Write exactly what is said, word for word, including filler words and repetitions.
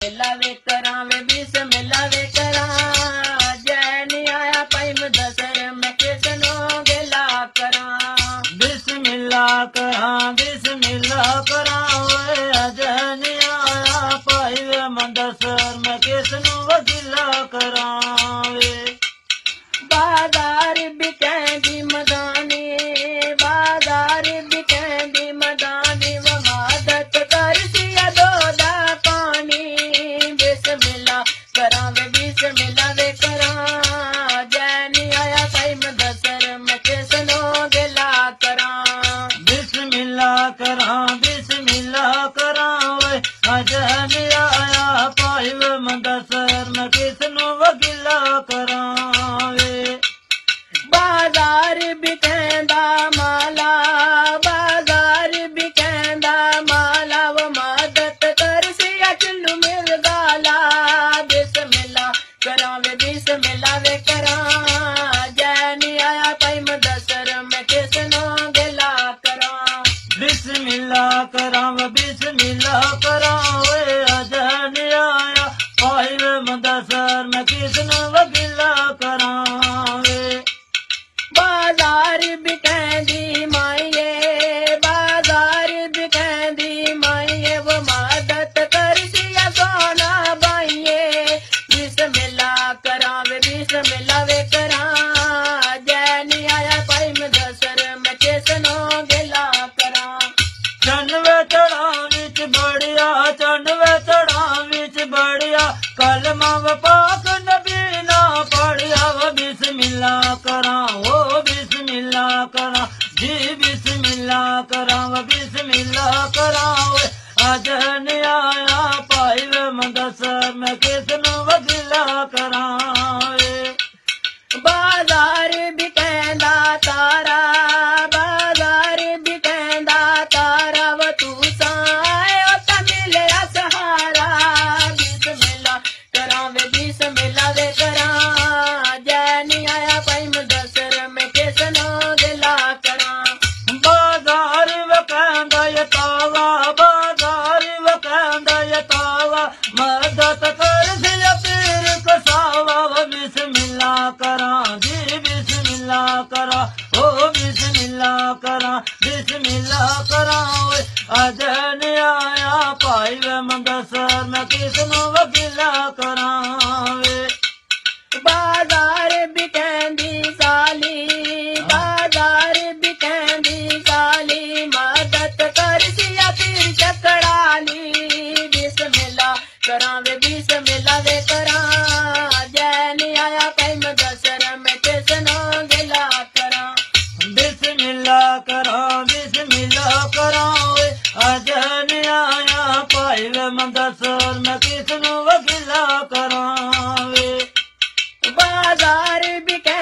बिस्मिल्लाह वे करा वे बिस्मिल्लाह वे करा जय नहीं आया पाई मुदसर मैं किसनो गिला करा बिस्मिल्लाह करा बिस्मिल्लाह करा वे जय नहीं आया पाई मुदसर मैं किसनो गिला करा वे बाजार बिकेंदी मदानी बाजार बिकेंदी मदानी वो मदद कर सिया दो दा पानी बिस्मिल्लाह करा वे बिस्मिल्लाह वे करा जय नहीं आया पाई मुदसर मैं किसनो गिला करा बिस्मिल्लाह करा बिस्मिल्लाह करा वे जय नहीं आया पाई मुदसर मैं किसनो गिला करा बाजार बिकेंदा माला बाजार बिकेंदा माला वो मदद कर सिया चुल्लू मिल गाला बिस्मिल्लाह करा वे बिस्मिल्लाह वे करा जय नहीं आया पाई मुदसर मैं किसनो गिला करा बिस्मिल्लाह करा वे बिस्मिल्लाह करा वे जय नहीं आया पाई मुदसर मैं किसनो गिला करा बाजार बिकेंदी माइये बाजार बिकेंदी माइये वो मदद कर सिया सोना बाइये बिस्मिल्लाह करा वे बिस्मिल्लाह वे करा जय नहीं आया पाई मुदसर मैं किसनो गिला करा चनवे चढ़ा विच बढ़िया चनवे चढ़ा विच बढ़िया कलमा व पाक नबी ना पढ़िया वो बिस्मिल्लाह करा वो बिस्मिल्लाह करा जी बिस्मिल्लाह करा वो बिस्मिल्लाह करा अज नहीं आया पाई वे मुदसर मैं किसनो गिला करा बाजार बिकेंदा तारा बाजार बिकेंदा तारा वो तू साए ओ मिले सहारा बिस्मिल्लाह करा वे बिस्मिल्लाह वे करा जय नहीं आया पाई मुदसर मैं किसनो गिला करा बाजार वकंदा ये तावा बाजार वकंदा ये तावा मदद कर सिया पीर कसावा वो बिस्मिल्लाह करा जी बिस्मिल्लाह करा ओ बिस्मिल्लाह करा बिस्मिल्लाह करा अज नहीं आया पाई वे मुदसर मैं किसनो गिला करा बाजार बिकेंदी साली बाजार बिकेंदी साली मदद कर सिया पीर चकड़ाली बिस्मिल्लाह करा वे बिस्मिल्लाह वे करा जय नहीं आया पाई मुदसर मैं किसनो गिला करा बिस्मिल्लाह करा बिस्मिल्लाह करा अज नहीं आया पाई वे मुदसर मैं किसनो गिला करा बाजार बिके